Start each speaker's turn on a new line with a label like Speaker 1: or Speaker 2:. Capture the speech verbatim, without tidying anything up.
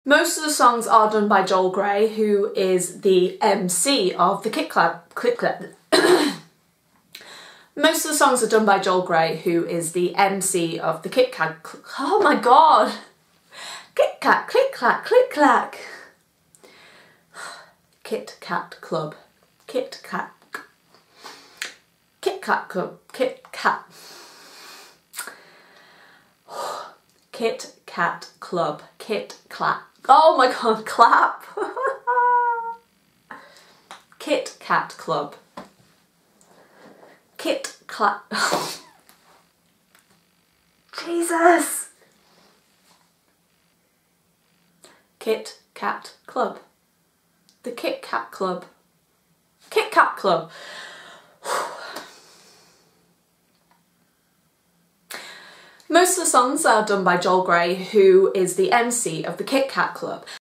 Speaker 1: Most of the songs are done by Joel Grey, who is the M C of the Kit Kat Club. Most of the songs are done by Joel Grey, who is the M C of the Kit Kat. Oh my god! Kit Kat, click clack, click clack. Kit Kat Club. Kit Kat. Kit Kat Club. Kit Kat. Kit Kat Club. Kit Clap. Oh my god, clap. Kit Kat Club. Kit Clap. Jesus. Kit Kat Club. The Kit Kat Club. Kit Kat Club. Most of the songs are done by Joel Grey, who is the M C of the Kit Kat Club.